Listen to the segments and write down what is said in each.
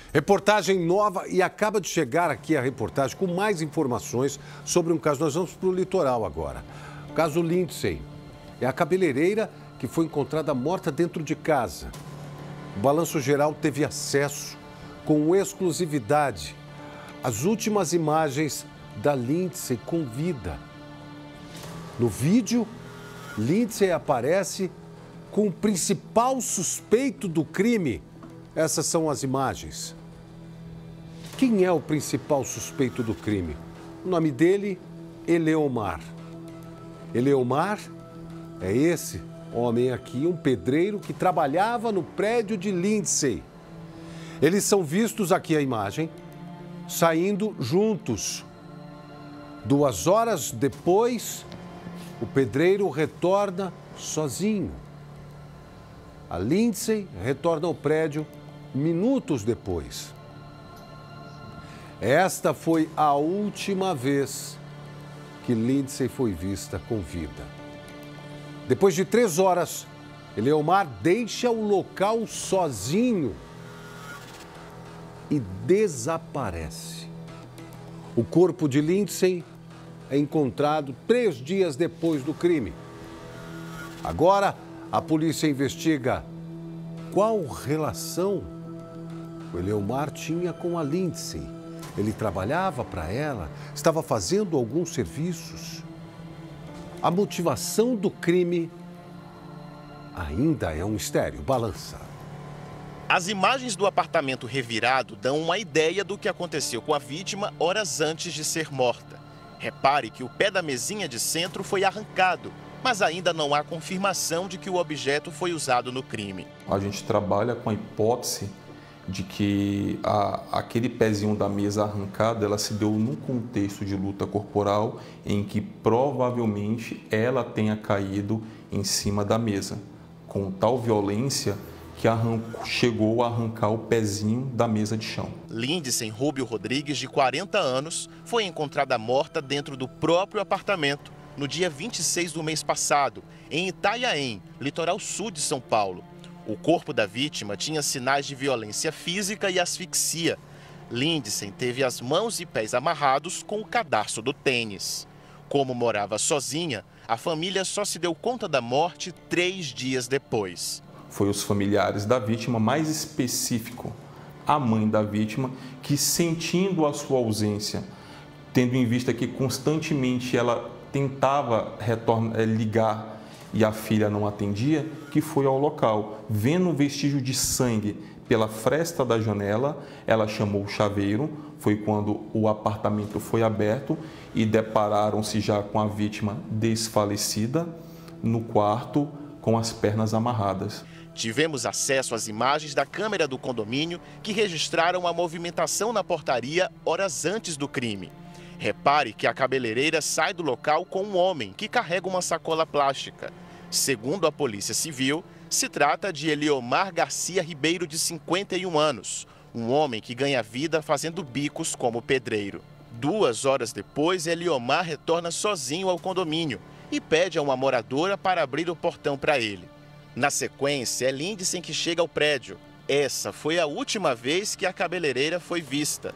Reportagem nova e acaba de chegar aqui a reportagem com mais informações sobre um caso. Nós vamos para o litoral agora. O caso Lindsay. É a cabeleireira que foi encontrada morta dentro de casa. O Balanço Geral teve acesso com exclusividade às últimas imagens da Lindsay com vida. No vídeo, Lindsay aparece com o principal suspeito do crime. Essas são as imagens. Quem é o principal suspeito do crime? O nome dele, Eleomar. Eleomar é esse homem aqui, um pedreiro que trabalhava no prédio de Lindsay. Eles são vistos aqui a imagem, saindo juntos. 2 horas depois, o pedreiro retorna sozinho. A Lindsay retorna ao prédio minutos depois. Esta foi a última vez que Lindsay foi vista com vida. Depois de 3 horas, Eleomar deixa o local sozinho e desaparece. O corpo de Lindsay é encontrado 3 dias depois do crime. Agora, a polícia investiga qual relação o Eleomar tinha com a Lindsay. Ele trabalhava para ela, estava fazendo alguns serviços. A motivação do crime ainda é um mistério. Balança. As imagens do apartamento revirado dão uma ideia do que aconteceu com a vítima horas antes de ser morta. Repare que o pé da mesinha de centro foi arrancado, mas ainda não há confirmação de que o objeto foi usado no crime. A gente trabalha com a hipótese de que aquele pezinho da mesa arrancada, ela se deu num contexto de luta corporal em que provavelmente ela tenha caído em cima da mesa, com tal violência que chegou a arrancar o pezinho da mesa de chão. Lindsay Rubio Rodrigues, de 40 anos, foi encontrada morta dentro do próprio apartamento no dia 26 do mês passado, em Itanhaém, litoral sul de São Paulo. O corpo da vítima tinha sinais de violência física e asfixia. Lindsay teve as mãos e pés amarrados com o cadarço do tênis. Como morava sozinha, a família só se deu conta da morte 3 dias depois. Foi os familiares da vítima, mais específico, a mãe da vítima, que sentindo a sua ausência, tendo em vista que constantemente ela tentava ligar e a filha não atendia, que foi ao local. Vendo um vestígio de sangue pela fresta da janela, ela chamou o chaveiro. Foi quando o apartamento foi aberto e depararam-se já com a vítima desfalecida no quarto com as pernas amarradas. Tivemos acesso às imagens da câmera do condomínio que registraram a movimentação na portaria horas antes do crime. Repare que a cabeleireira sai do local com um homem que carrega uma sacola plástica. Segundo a Polícia Civil, se trata de Eleomar Garcia Ribeiro, de 51 anos, um homem que ganha vida fazendo bicos como pedreiro. 2 horas depois, Eleomar retorna sozinho ao condomínio e pede a uma moradora para abrir o portão para ele. Na sequência, é Lindsay que chega ao prédio. Essa foi a última vez que a cabeleireira foi vista,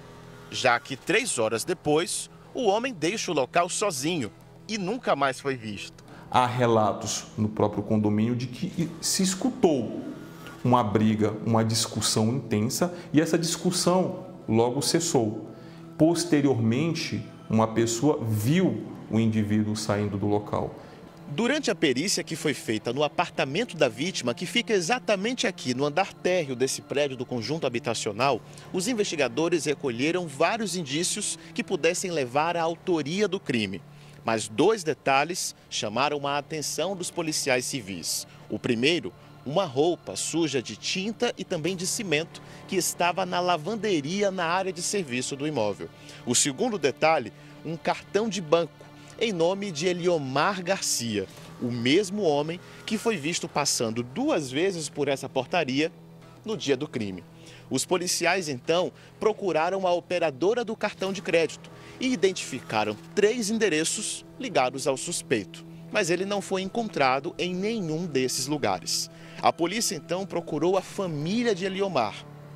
já que 3 horas depois, o homem deixa o local sozinho e nunca mais foi visto. Há relatos no próprio condomínio de que se escutou uma briga, uma discussão intensa, e essa discussão logo cessou. Posteriormente, uma pessoa viu o indivíduo saindo do local. Durante a perícia que foi feita no apartamento da vítima, que fica exatamente aqui no andar térreo desse prédio do conjunto habitacional, os investigadores recolheram vários indícios que pudessem levar à autoria do crime. Mas 2 detalhes chamaram a atenção dos policiais civis. O primeiro, uma roupa suja de tinta e também de cimento que estava na lavanderia na área de serviço do imóvel. O segundo detalhe, um cartão de banco em nome de Eleomar Garcia, o mesmo homem que foi visto passando 2 vezes por essa portaria no dia do crime. Os policiais, então, procuraram a operadora do cartão de crédito e identificaram 3 endereços ligados ao suspeito, mas ele não foi encontrado em nenhum desses lugares. A polícia, então, procurou a família de Eleomar.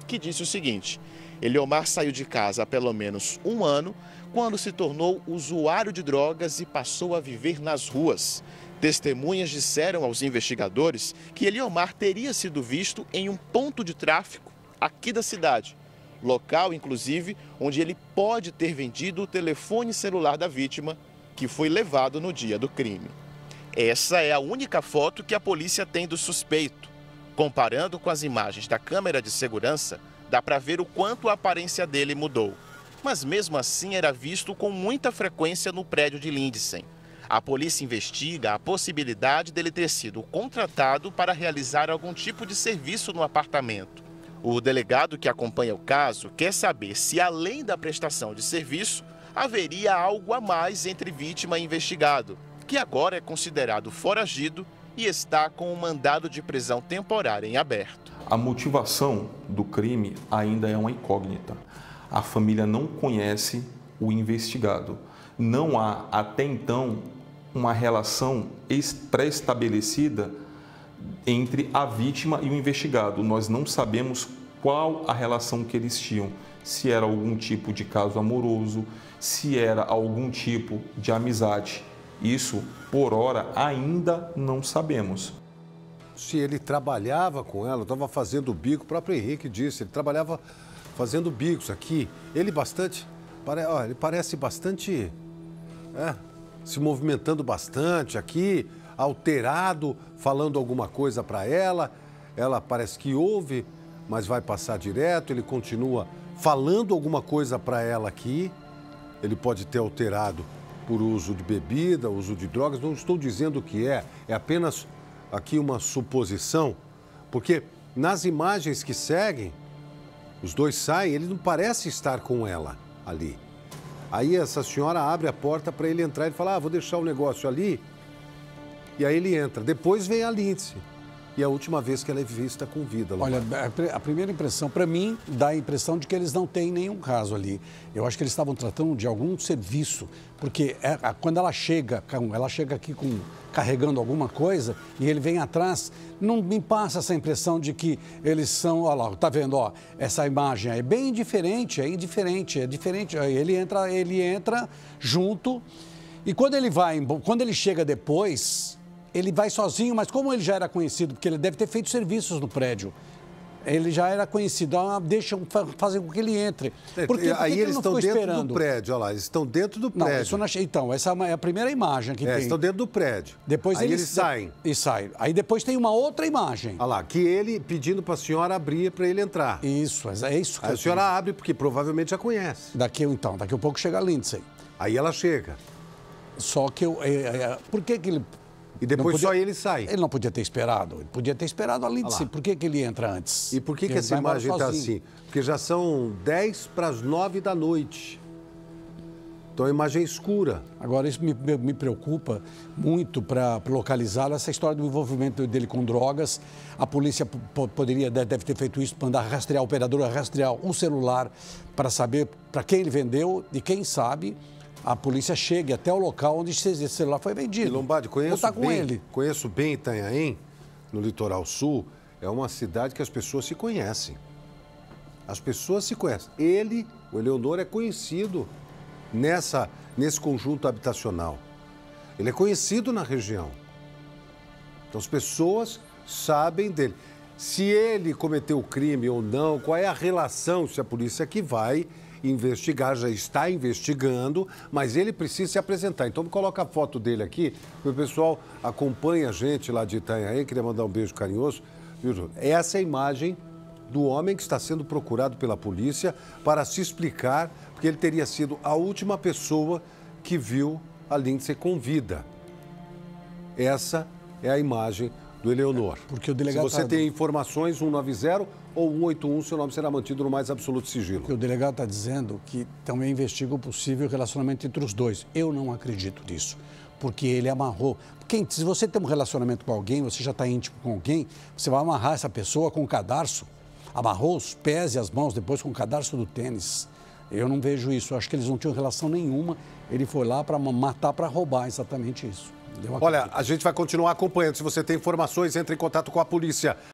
que disse o seguinte: Eliomar saiu de casa há pelo menos um ano, quando se tornou usuário de drogas e passou a viver nas ruas. Testemunhas disseram aos investigadores que Eliomar teria sido visto em um ponto de tráfico aqui da cidade, local, inclusive, onde ele pode ter vendido o telefone celular da vítima, que foi levado no dia do crime. Essa é a única foto que a polícia tem do suspeito. Comparando com as imagens da câmera de segurança, dá para ver o quanto a aparência dele mudou. Mas mesmo assim era visto com muita frequência no prédio de Lindsay. A polícia investiga a possibilidade dele ter sido contratado para realizar algum tipo de serviço no apartamento. O delegado que acompanha o caso quer saber se, além da prestação de serviço, haveria algo a mais entre vítima e investigado, que agora é considerado foragido e está com um mandado de prisão temporária em aberto. A motivação do crime ainda é uma incógnita. A família não conhece o investigado. Não há, até então, uma relação pré-estabelecida entre a vítima e o investigado. Nós não sabemos qual a relação que eles tinham, se era algum tipo de caso amoroso, se era algum tipo de amizade. Isso, por hora, ainda não sabemos. Se ele trabalhava com ela, estava fazendo bico, o próprio Henrique disse, ele trabalhava fazendo bicos aqui. Ele ele parece bastante, se movimentando bastante aqui, alterado, falando alguma coisa para ela. Ela parece que ouve, mas vai passar direto. Ele continua falando alguma coisa para ela aqui. Ele pode ter alterado por uso de bebida, uso de drogas. Não estou dizendo o que é apenas aqui uma suposição, porque nas imagens que seguem, os dois saem, ele não parece estar com ela ali. Aí essa senhora abre a porta para ele entrar e fala, vou deixar o negócio ali. E aí ele entra. Depois vem a Lindsay. E é a última vez que ela é vista com vida. Olha, a primeira impressão, para mim, dá a impressão de que eles não têm nenhum caso ali. Eu acho que eles estavam tratando de algum serviço, porque quando ela chega aqui carregando alguma coisa e ele vem atrás, não me passa essa impressão de que eles são, olha lá, tá vendo, ó, essa imagem é bem diferente, é diferente. Ele entra junto e quando ele chega depois, ele vai sozinho, mas como ele já era conhecido, porque ele deve ter feito serviços no prédio, ele já era conhecido, fazem com que ele entre. Aí eles estão dentro do prédio, olha lá, eles estão dentro do prédio. Então, essa é a primeira imagem que tem. Estão dentro do prédio. Depois aí eles saem. E saem. Aí depois tem uma outra imagem. Olha lá, que ele pedindo para a senhora abrir para ele entrar. Isso, é isso. Aí a senhora abre, porque provavelmente já conhece. Daqui a pouco chega a Lindsay. Aí ela chega. Só que por que ele... E depois só ele sai. Ele não podia ter esperado. Ele podia ter esperado a Lindsay. Por que ele entra antes? E por que essa imagem está assim? Porque já são 10 para as 9 da noite. Então a imagem é escura. Agora, isso me preocupa muito para localizá-lo. Essa história do envolvimento dele com drogas. A polícia deve ter feito isso para andar rastrear, a operadora rastrear o celular para saber para quem ele vendeu e quem sabe... a polícia chegue até o local onde esse celular foi vendido. E Lombardi, conheço bem Itanhaém, no litoral sul. É uma cidade que as pessoas se conhecem. As pessoas se conhecem. O Eleonor, é conhecido nesse conjunto habitacional. Ele é conhecido na região. Então as pessoas sabem dele. Se ele cometeu o crime ou não, qual é a relação, se a polícia que vai investigar, já está investigando, mas ele precisa se apresentar. Então, coloca a foto dele aqui, o pessoal acompanha a gente lá de Itanhaém, queria mandar um beijo carinhoso. Essa é a imagem do homem que está sendo procurado pela polícia para se explicar, porque ele teria sido a última pessoa que viu a Lindsay com vida. Essa é a imagem do Eleonor. Porque o delegado Se você tem informações, 190 ou 181, seu nome será mantido no mais absoluto sigilo. Porque o delegado está dizendo que também investiga o possível relacionamento entre os dois. Eu não acredito nisso, porque ele amarrou. Se você tem um relacionamento com alguém, você já está íntimo com alguém, você vai amarrar essa pessoa com o cadarço. Amarrou os pés e as mãos depois com o cadarço do tênis. Eu não vejo isso. Eu acho que eles não tinham relação nenhuma. Ele foi lá para matar, para roubar, exatamente isso. Olha, a gente vai continuar acompanhando. Se você tem informações, entre em contato com a polícia.